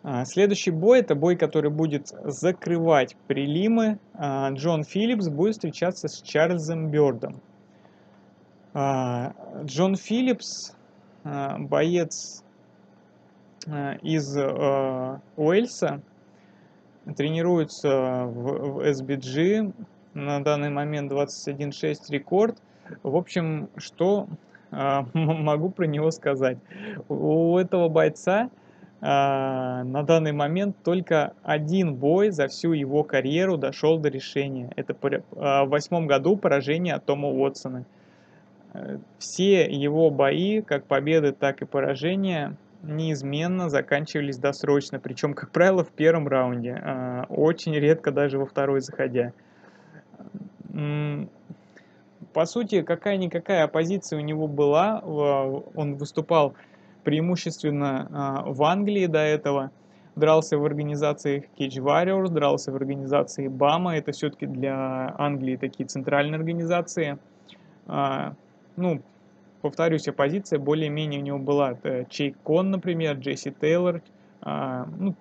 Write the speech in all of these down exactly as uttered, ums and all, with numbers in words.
А, Следующий бой — это бой, который будет закрывать прелимы. А, Джон Филлипс будет встречаться с Чарльзом Бёрдом. А, Джон Филлипс, а, боец а, из а, Уэльса, тренируется в, в эс би джи, на данный момент двадцать один шесть рекорд. В общем, что а, могу про него сказать? У этого бойца а, на данный момент только один бой за всю его карьеру дошел до решения. Это пора- а, в восьмом году поражение от Тома Уотсона. Э, Все его бои, как победы, так и поражения, неизменно заканчивались досрочно, причем, как правило, в первом раунде, а, очень редко даже во второй заходя. М, По сути, какая-никакая оппозиция у него была, в- он выступал преимущественно а, в Англии до этого, дрался в организациях Cage Warriors, дрался в организации бама, это все-таки для Англии такие центральные организации. А, Ну, повторюсь, оппозиция более-менее у него была. Это Чейк Кон, например, Джесси Тейлор, а, ну,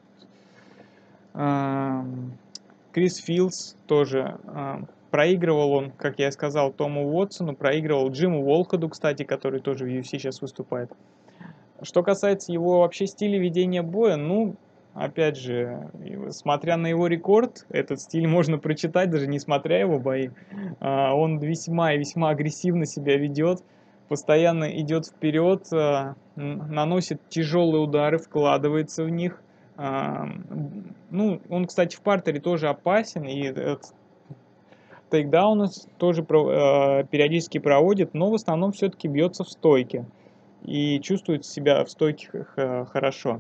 ам, Крис Филдс тоже. а, Проигрывал он, как я сказал, Тому Уотсону, проигрывал Джиму Волкоду, кстати, который тоже в ю эф си сейчас выступает. Что касается его вообще стиля ведения боя, ну, опять же, и смотря на его рекорд, этот стиль можно прочитать, даже не смотря его бои. А, Он весьма и весьма агрессивно себя ведет, постоянно идет вперед, а, н- наносит тяжелые удары, вкладывается в них. А, м, Ну, он, кстати, в партере тоже опасен, и э, тейкдауны тоже про- э, периодически проводит, но в основном все-таки бьется в стойке и чувствует себя в стойке х- хорошо.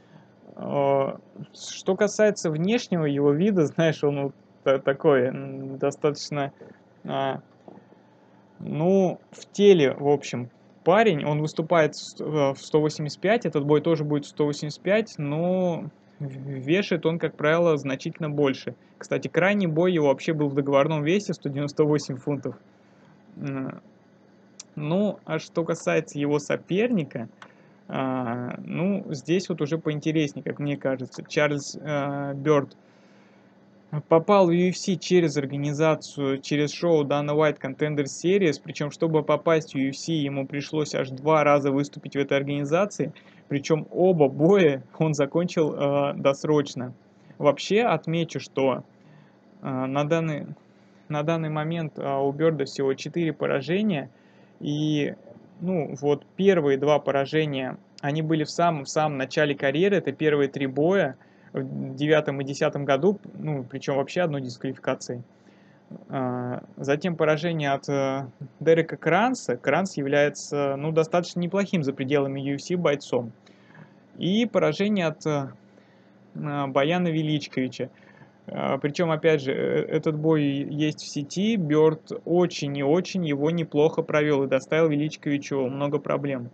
Э, Что касается внешнего его вида, знаешь, он вот та- такой м, достаточно, а, ну, в теле, в общем, парень, он выступает в ст- э, в сто восемьдесят пять, этот бой тоже будет в сто восемьдесят пять, но в- вешает он, как правило, значительно больше. Кстати, крайний бой его вообще был в договорном весе сто девяносто восемь фунтов. М, Ну, а что касается его соперника, а, ну, здесь вот уже поинтереснее, как мне кажется. Чарльз э, Бёрд попал в ю эф си через организацию, через шоу Dana White Contender Series, причем, чтобы попасть в ю эф си, ему пришлось аж два раза выступить в этой организации, причем оба боя он закончил э, досрочно. Вообще отмечу, что э, на данный, на данный момент э, у Бёрда всего четыре поражения, и ну вот первые два поражения, они были в самом, в самом начале карьеры, это первые три боя в девятом и десятом году, ну причем вообще одной дисквалификацией. А, Затем поражение от э, Дерека Кранса. Кранс является ну достаточно неплохим за пределами ю эф си бойцом. И поражение от э, а, Баяна Величковича. А, Причем, опять же, э, этот бой есть в сети. Бёрд очень и очень его неплохо провел и доставил Величковичу много проблем.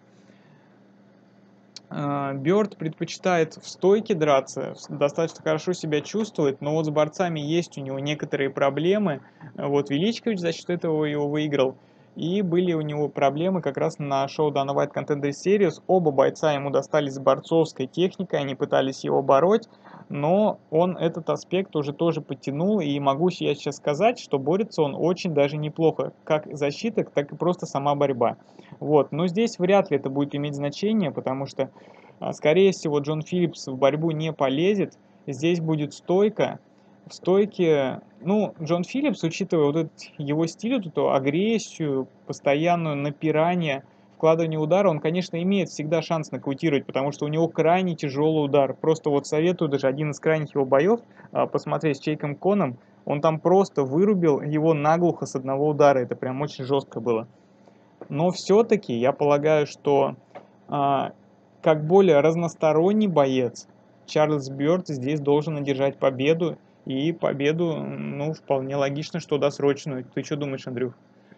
А, Бёрд предпочитает в стойке драться, с- достаточно хорошо себя чувствует, но вот с борцами есть у него некоторые проблемы. Вот Величкович за счет этого его выиграл. И были у него проблемы как раз на шоу Dana White Contender Series. Оба бойца ему достались с борцовской техникой, они пытались его бороть, но он этот аспект уже тоже подтянул, и могу я сейчас сказать, что борется он очень даже неплохо, как защита, так и просто сама борьба. Вот. Но здесь вряд ли это будет иметь значение, потому что, а, скорее всего, Джон Филлипс в борьбу не полезет. Здесь будет стойка. В стойке, ну, Джон Филлипс, учитывая вот этот его стиль, вот эту агрессию, постоянное напирание, вкладывание удара, он, конечно, имеет всегда шанс нокаутировать, потому что у него крайне тяжелый удар. Просто вот советую даже один из крайних его боев а, посмотреть с Чейком Коном. Он там просто вырубил его наглухо с одного удара. Это прям очень жестко было. Но все-таки я полагаю, что а, как более разносторонний боец, Чарльз Бёрд здесь должен одержать победу. И победу, ну, вполне логично, что досрочную. Ты что думаешь, Андрюх?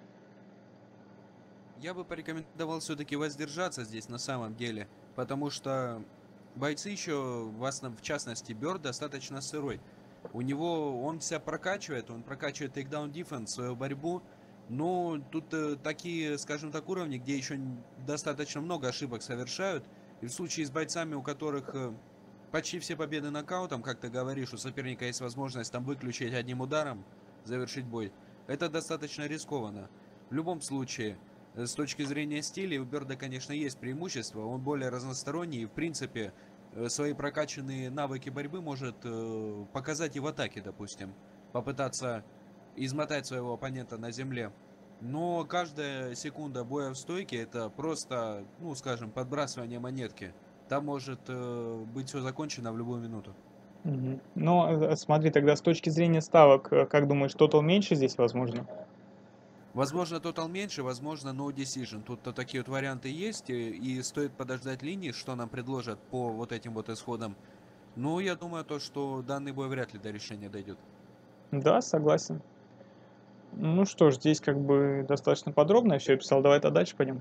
Я бы порекомендовал все-таки воздержаться здесь на самом деле, потому что бойцы еще, в, основ... в частности, Бёрд достаточно сырой. У него он себя прокачивает, он прокачивает тейкдаун дефенс, свою борьбу, но тут э, такие, скажем так, уровни, где еще н- достаточно много ошибок совершают, и в случае с бойцами, у которых э, почти все победы нокаутом, как ты говоришь, у соперника есть возможность там выключить одним ударом, завершить бой. Это достаточно рискованно. В любом случае, э, с точки зрения стиля, у Бёрда, конечно, есть преимущество. Он более разносторонний и, в принципе, э, свои прокачанные навыки борьбы может э, показать и в атаке, допустим. Попытаться измотать своего оппонента на земле. Но каждая секунда боя в стойке это просто, ну, скажем, подбрасывание монетки. Там может э, быть все закончено в любую минуту. Мгм. Но э, смотри, тогда с точки зрения ставок, э, как думаешь, тотал меньше здесь возможно? Возможно, тотал меньше, возможно, no decision. Тут-то такие вот варианты есть, и, и стоит подождать линии, что нам предложат по вот этим вот исходам. Ну, я думаю, то, что данный бой вряд ли до решения дойдет. Да, согласен. Ну что ж, здесь как бы достаточно подробно я все описал. Давай тогда дальше пойдем.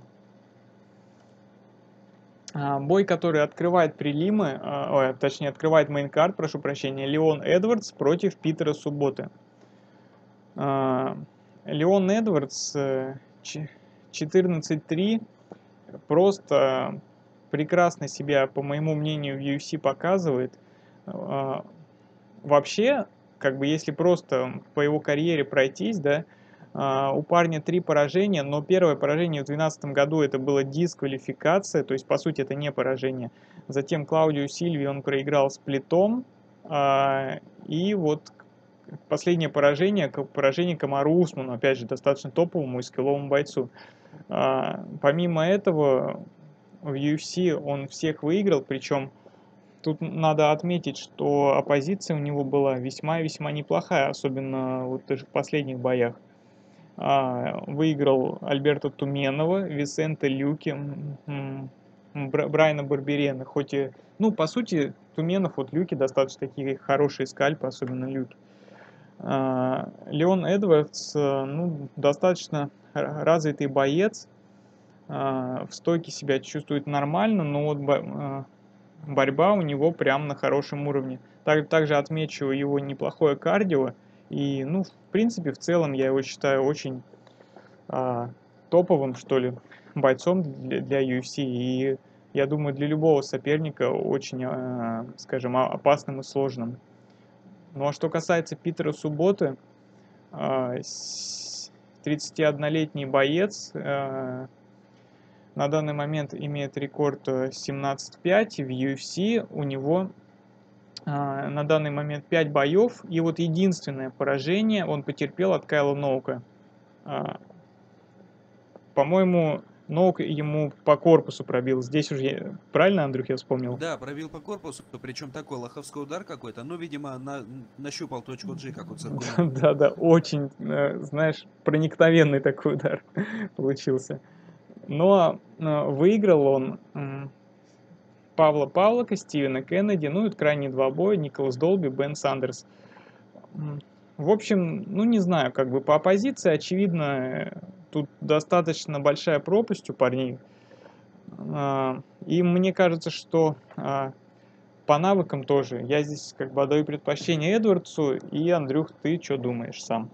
А, Бой, который открывает прелимы, а, ой, точнее открывает мейнкарт, прошу прощения, Леон Эдвардс против Питера Субботы. А, Леон Эдвардс э, че- четырнадцать три просто прекрасно себя, по моему мнению, в ю эф си показывает. А, Вообще, как бы если просто по его карьере пройтись, да, а, у парня три поражения, но первое поражение в две тысячи двенадцатом году это была дисквалификация, то есть по сути это не поражение. Затем Клаудио Сильви он проиграл с Плитом, а, и вот последнее поражение, к- поражение Камару Усману, опять же, достаточно топовому и скилловому бойцу. А, Помимо этого, в ю эф си он всех выиграл, причем тут надо отметить, что оппозиция у него была весьма-весьма неплохая, особенно вот даже в последних боях. А, Выиграл Альберто Туменова, Висенте Люки, м, м, Бра- Брайана Барберена. Хоть и, ну, по сути, Туменов, вот Люки достаточно такие хорошие скальпы, особенно Люки. А, Леон Эдвардс, э, ну, достаточно р- развитый боец, а, в стойке себя чувствует нормально, но вот бо- а, борьба у него прям на хорошем уровне. Так- Также отмечу его неплохое кардио. И, ну, в принципе, в целом я его считаю очень а, топовым, что ли, бойцом для, для ю эф си. И я думаю, для любого соперника очень, а, скажем, а- опасным и сложным. Ну а что касается Питера Субботы, а, с- тридцатиоднолетний боец, а, на данный момент имеет рекорд э, семнадцать пять в ю эф си. У него а, на данный момент пять боев, и вот единственное поражение он потерпел от Кайла Ноука. А, По-моему, Ноук ему по корпусу пробил. Здесь уже я- правильно, Андрюх, я вспомнил? Да, пробил по корпусу, причем такой лоховской удар какой-то, ну, видимо, на, нащупал точку G, как у Циркуна. Да-да, очень, э, знаешь, проникновенный такой удар получился. Но э, выиграл он м, Павла Павлока, Стивена Кеннеди, ну и крайние два боя, Николас Долби, Бен Сандерс. М, В общем, ну не знаю, как бы по оппозиции, очевидно, э, тут достаточно большая пропасть у парней. А, И мне кажется, что а, по навыкам тоже. Я здесь как бы отдаю предпочтение Эдвардсу. И, Андрюх, ты что думаешь сам?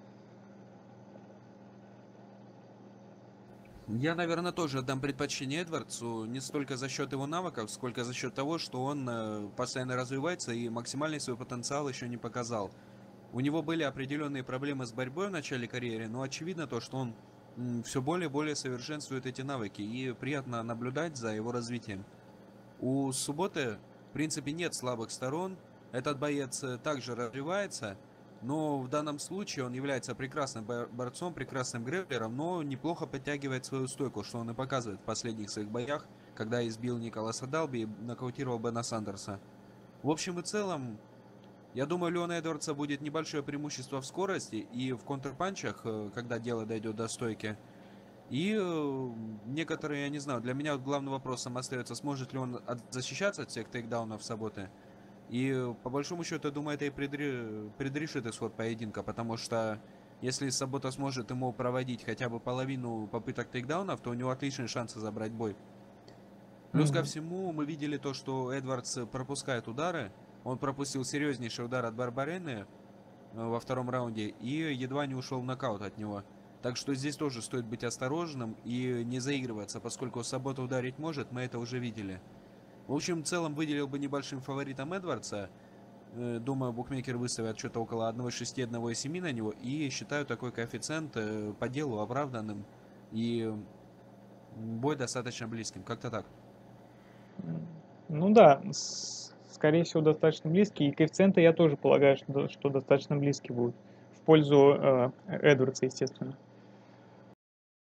Я, наверное, тоже отдам предпочтение Эдвардсу не столько за счет его навыков, сколько за счет того, что он э, постоянно развивается и максимальный свой потенциал еще не показал. У него были определенные проблемы с борьбой в начале карьеры, но очевидно то, что он все более и более совершенствует эти навыки, и приятно наблюдать за его развитием. У Субботы, в принципе, нет слабых сторон. Этот боец э, также развивается, но в данном случае он является прекрасным бо- борцом, прекрасным грэпплером, но неплохо подтягивает свою стойку, что он и показывает в последних своих боях, когда избил Николаса Далби и нокаутировал Бена Сандерса. В общем и целом, я думаю, у Леона Эдвардса будет небольшое преимущество в скорости и в контрпанчах, э, когда дело дойдет до стойки. И э, некоторые, я не знаю, для меня вот главным вопросом остается, сможет ли он от- защищаться от всех тейкдаунов Саботы. И э, по большому счету, я думаю, это и предре- предрешит исход поединка, потому что если Сабота сможет ему проводить хотя бы половину попыток тейкдаунов, то у него отличные шансы забрать бой. Плюс ко Мгм. всему, мы видели то, что Эдвардс пропускает удары. Он пропустил серьезнейший удар от Барбарены э, во втором раунде и едва не ушел в нокаут от него. Так что здесь тоже стоит быть осторожным и не заигрываться, поскольку Сабота ударить может, мы это уже видели. В общем, в целом выделил бы небольшим фаворитом Эдвардса. Э, Думаю, букмекеры выставят что-то около один и шесть - один и семь на него. И считаю такой коэффициент э, по делу оправданным. И бой достаточно близким. Как-то так. Ну да, с- скорее всего, достаточно близкий. И коэффициенты я тоже полагаю, что, что достаточно близкие будут. В пользу э, Эдвардса, естественно.